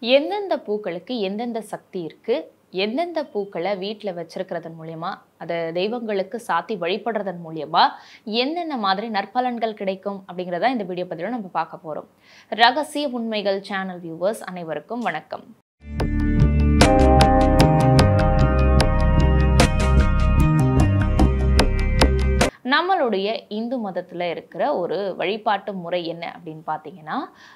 எந்தெந்த பூக்களுக்கு எந்தெந்த சக்தி இருக்கு, எந்தெந்த பூக்களை வீட்டில் வச்சிருக்கிறதன் மூலியமா, அதை தெய்வங்களுக்கு சாத்தி வழிபடுறதன் மூலியமா என்னென்ன மாதிரி நற்பலன்கள் கிடைக்கும் அப்படிங்கிறத இந்த வீடியோ பதிவில் நம்ம பார்க்க போறோம். ரகசிய உண்மைகள் சேனல் வியூவர்ஸ் அனைவருக்கும் வணக்கம். நம்மளுடைய இந்து மதத்தில் இருக்கிற ஒரு வழிபாட்டு முறை என்ன அப்படின்னு பார்த்தீங்கன்னா,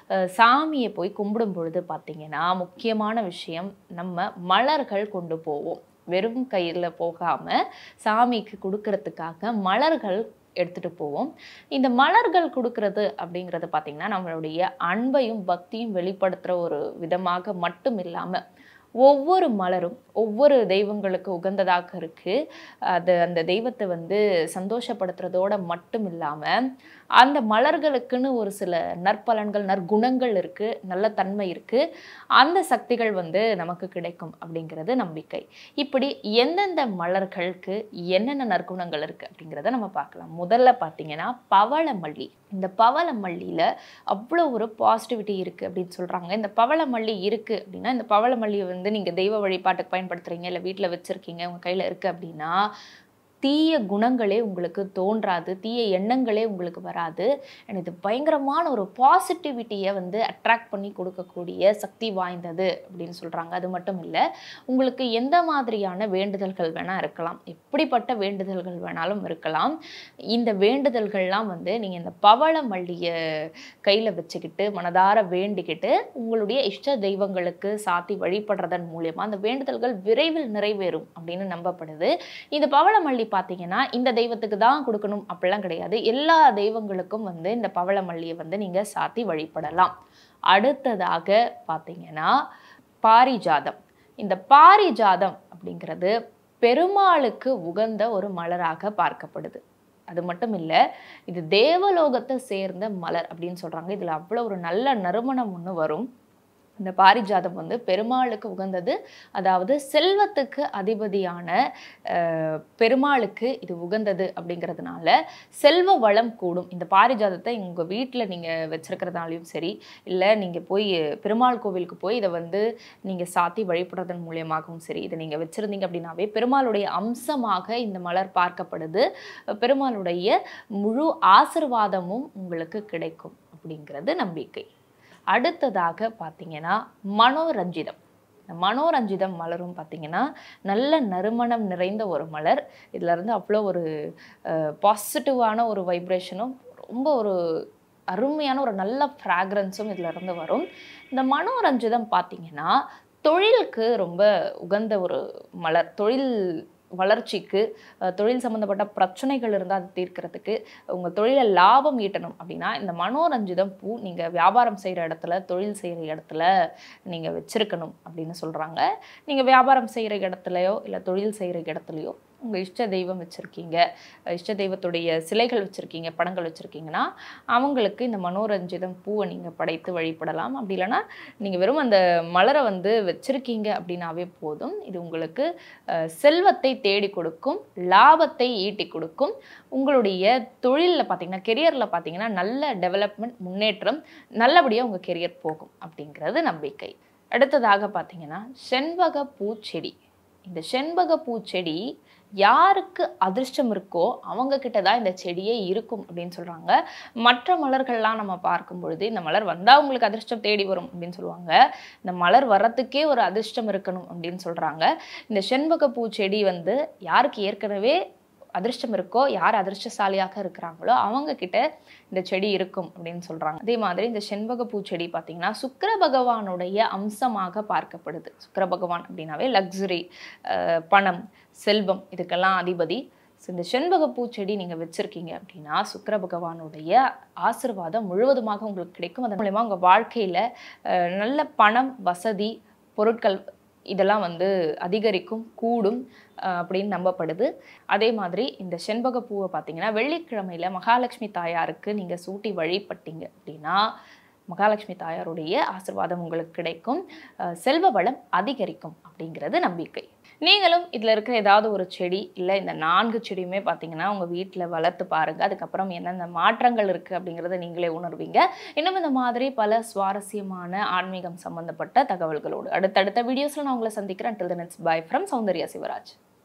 சாமியை போய் கும்பிடும் பொழுது பார்த்தீங்கன்னா முக்கியமான விஷயம், நம்ம மலர்கள் கொண்டு போவோம். வெறும் கையில் போகாமல் சாமிக்கு கொடுக்கறதுக்காக மலர்கள் எடுத்துகிட்டு போவோம். இந்த மலர்கள் கொடுக்கறது அப்படிங்கிறது பார்த்திங்கன்னா நம்மளுடைய அன்பையும் பக்தியும் வெளிப்படுத்துகிற ஒரு விதமாக மட்டும் இல்லாமல், ஒவ்வொரு மலரும் ஒவ்வொரு தெய்வங்களுக்கு உகந்ததாக இருக்குது. அந்த தெய்வத்தை சந்தோஷப்படுத்துறதோட மட்டும் இல்லாமல், அந்த மலர்களுக்குன்னு ஒரு சில நற்பலன்கள் நற்குணங்கள் இருக்குது, நல்ல தன்மை இருக்குது. அந்த சக்திகள் நமக்கு கிடைக்கும் அப்படிங்கிறது நம்பிக்கை. இப்படி எந்தெந்த மலர்களுக்கு என்னென்ன நற்குணங்கள் இருக்குது அப்படிங்கிறத நம்ம பார்க்கலாம். முதல்ல பார்த்தீங்கன்னா பவளமல்லி. இந்த பவளமல்லியில் அவ்வளோ ஒரு பாசிட்டிவிட்டி இருக்குது அப்படின்னு சொல்கிறாங்க. இந்த பவளமல்லி இருக்குது அப்படின்னா, இந்த பவளமல்லியை நீங்கள் தெய்வ வழிபாட்டுக்கு பயன்படுத்துகிறீங்க, இல்லை வீட்டில் வச்சுருக்கீங்க, உங்கள் கையில் இருக்குது அப்படின்னா தீய குணங்களே உங்களுக்கு தோன்றாது, தீய எண்ணங்களே உங்களுக்கு வராது. இது பயங்கரமான ஒரு பாசிட்டிவிட்டியை அட்ராக்ட் பண்ணி கொடுக்கக்கூடிய சக்தி வாய்ந்தது அப்படின்னு சொல்கிறாங்க. அது மட்டும் இல்லை, உங்களுக்கு எந்த மாதிரியான வேண்டுதல்கள் வேணால் இருக்கலாம், எப்படிப்பட்ட வேண்டுதல்கள் வேணாலும் இருக்கலாம். இந்த வேண்டுதல்கள்லாம் நீங்கள் இந்த பவள மல்லியை கையில் வச்சுக்கிட்டு மனதார வேண்டிக்கிட்டு உங்களுடைய இஷ்ட தெய்வங்களுக்கு சாத்தி வழிபடுறதன் மூலயமா அந்த வேண்டுதல்கள் விரைவில் நிறைவேறும் அப்படின்னு நம்பப்படுது. இந்த பவள மல்லி பார்த்தீங்கன்னா இந்த தெய்வத்துக்கு தான் கொடுக்கணும் அப்படிலாம் கிடையாது. எல்லா தெய்வங்களுக்கும் இந்த பவள மல்லியை நீங்கள் சாத்தி வழிபடலாம். அடுத்ததாக பார்த்தீங்கன்னா பாரிஜாதம். இந்த பாரிஜாதம் அப்படிங்கிறது பெருமாளுக்கு உகந்த ஒரு மலராக பார்க்கப்படுது. அது மட்டும் இல்லை, இது தேவலோகத்தை சேர்ந்த மலர் அப்படின்னு சொல்கிறாங்க. இதில் அவ்வளோ ஒரு நல்ல நறுமணம் ஒன்று வரும். இந்த பாரிஜாதம் பெருமாளுக்கு உகந்தது, அதாவது செல்வத்துக்கு அதிபதியான பெருமாளுக்கு இது உகந்தது அப்படிங்கிறதுனால செல்வ வளம் கூடும். இந்த பாரிஜாதத்தை உங்கள் வீட்டில் நீங்கள் வச்சிருக்கிறதுனாலையும் சரி, இல்லை நீங்கள் போய் பெருமாள் கோவிலுக்கு போய் இதை நீங்கள் சாத்தி வழிபடுறதன் மூலியமாகவும் சரி, இதை நீங்கள் வச்சுருந்தீங்க அப்படின்னாவே பெருமாளுடைய அம்சமாக இந்த மலர் பார்க்கப்படுது. பெருமாளுடைய முழு ஆசிர்வாதமும் உங்களுக்கு கிடைக்கும் அப்படிங்கிறது நம்பிக்கை. அடுத்ததாக பார்த்தீங்கன்னா மனோரஞ்சிதம். இந்த மனோரஞ்சிதம் மலரும் பார்த்தீங்கன்னா நல்ல நறுமணம் நிறைந்த ஒரு மலர். இதில் அவ்வளோ ஒரு பாசிட்டிவான ஒரு வைப்ரேஷனும் ரொம்ப ஒரு அருமையான ஒரு நல்ல ஃப்ராக்ரன்ஸும் இதில் வரும். இந்த மனோரஞ்சிதம் பார்த்தீங்கன்னா தொழிலுக்கு ரொம்ப உகந்த ஒரு மலர். தொழில் வளர்ச்சிக்கு, தொழில் சம்மந்தப்பட்ட பிரச்சனைகள் இருந்தால் அது தீர்க்கிறதுக்கு, உங்கள் தொழிலை லாபம் ஈட்டணும் அப்படின்னா இந்த மனோரஞ்சிதம் பூ நீங்கள் வியாபாரம் செய்கிற இடத்துல, தொழில் செய்கிற இடத்துல நீங்கள் வச்சுருக்கணும் அப்படின்னு சொல்கிறாங்க. நீங்கள் வியாபாரம் செய்கிற இடத்துலையோ இல்லை தொழில் செய்கிற இடத்துலையோ உங்கள் இஷ்ட தெய்வம் வச்சுருக்கீங்க, இஷ்ட தெய்வத்துடைய சிலைகள் வச்சுருக்கீங்க, படங்கள் வச்சுருக்கீங்கன்னா அவங்களுக்கு இந்த மனோரஞ்சிதம் பூவை நீங்கள் படைத்து வழிபடலாம். அப்படி இல்லைன்னா நீங்கள் வெறும் அந்த மலரை வச்சுருக்கீங்க அப்படின்னாவே போதும். இது உங்களுக்கு செல்வத்தை தேடி கொடுக்கும், லாபத்தை ஈட்டி கொடுக்கும். உங்களுடைய தொழிலில் பார்த்தீங்கன்னா, கெரியரில் பார்த்தீங்கன்னா நல்ல டெவலப்மெண்ட், முன்னேற்றம், நல்லபடியாக உங்கள் கெரியர் போகும் அப்படிங்கிறது நம்பிக்கை. அடுத்ததாக பார்த்தீங்கன்னா செண்பக பூச்செடி. இந்த செண்பக பூச்செடி யாருக்கு அதிர்ஷ்டம் இருக்கோ அவங்க கிட்ட தான் இந்த செடியே இருக்கும் அப்படின்னு சொல்கிறாங்க. மற்ற மலர்கள்லாம் நம்ம பார்க்கும் பொழுது இந்த மலர் வந்தால் உங்களுக்கு அதிர்ஷ்டம் தேடி வரும் அப்படின்னு சொல்லுவாங்க. இந்த மலர் வர்றதுக்கே ஒரு அதிர்ஷ்டம் இருக்கணும் அப்படின்னு சொல்கிறாங்க. இந்த செண்பக பூச்செடி யாருக்கு ஏற்கனவே அதிர்ஷ்டம் இருக்கோ, யார் அதிர்ஷ்டசாலியாக இருக்கிறாங்களோ அவங்க கிட்ட இந்த செடி இருக்கும் அப்படின்னு சொல்கிறாங்க. அதே மாதிரி இந்த செண்பக பூச்செடி பார்த்தீங்கன்னா சுக்கிர பகவானுடைய அம்சமாக பார்க்கப்படுது. சுக்கிர பகவான் அப்படின்னாவே லக்ஸுரி, பணம், செல்வம் இதுக்கெல்லாம் அதிபதி. இந்த செண்பக பூச்செடி நீங்கள் வச்சுருக்கீங்க அப்படின்னா சுக்கிர பகவானுடைய ஆசீர்வாதம் முழுவதுமாக உங்களுக்கு கிடைக்கும். அதன் மூலமா உங்கள் வாழ்க்கையில் நல்ல பணம், வசதி, பொருட்கள் இதெல்லாம் அதிகரிக்கும், கூடும் அப்படின்னு நம்பப்படுது. அதே மாதிரி இந்த செண்பக பூவை பார்த்தீங்கன்னா வெள்ளிக்கிழமையில் மகாலட்சுமி தாயாருக்கு நீங்கள் சூட்டி வழிபட்டீங்க அப்படின்னா மகாலட்சுமி தாயாருடைய ஆசீர்வாதம் உங்களுக்கு கிடைக்கும், செல்வ வளம் அதிகரிக்கும் அப்படிங்கிறது நம்பிக்கை. நீங்களும் இதில் இருக்கிற ஏதாவது ஒரு செடி இல்லை இந்த 4 செடியுமே பார்த்தீங்கன்னா உங்கள் வீட்டில் வளர்த்து பாருங்கள். அதுக்கப்புறம் என்னென்ன மாற்றங்கள் இருக்குது அப்படிங்கிறத நீங்களே உணர்வீங்க. இன்னும் இந்த மாதிரி பல சுவாரஸ்யமான ஆன்மீகம் சம்பந்தப்பட்ட தகவல்களோடு அடுத்தடுத்த வீடியோஸில் நான் உங்களை சந்திக்கிறேன். Until then, it's bye from Soundarya Shivraj.